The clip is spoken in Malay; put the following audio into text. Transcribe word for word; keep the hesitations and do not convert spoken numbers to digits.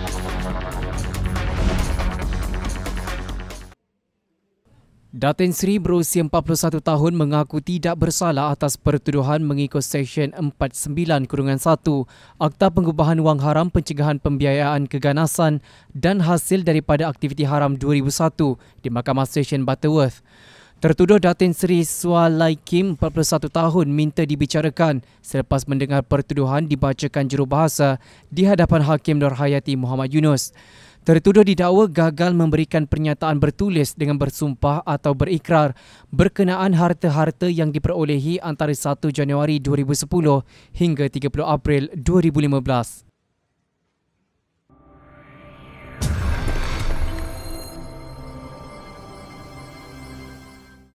Datin Sri berusia empat puluh satu tahun mengaku tidak bersalah atas pertuduhan mengikut Seksyen empat puluh sembilan satu Akta Pengubahan Wang Haram Pencegahan Pembiayaan Keganasan dan Hasil daripada Aktiviti Haram dua ribu satu di Mahkamah Session Butterworth. Tertuduh Datin Sri Sualai Kim, empat puluh satu tahun, minta dibicarakan selepas mendengar pertuduhan dibacakan jurubahasa di hadapan Hakim Nur Hayati Muhammad Yunus. Tertuduh didakwa gagal memberikan pernyataan bertulis dengan bersumpah atau berikrar berkenaan harta-harta yang diperolehi antara satu Januari dua ribu sepuluh hingga tiga puluh April dua ribu lima belas.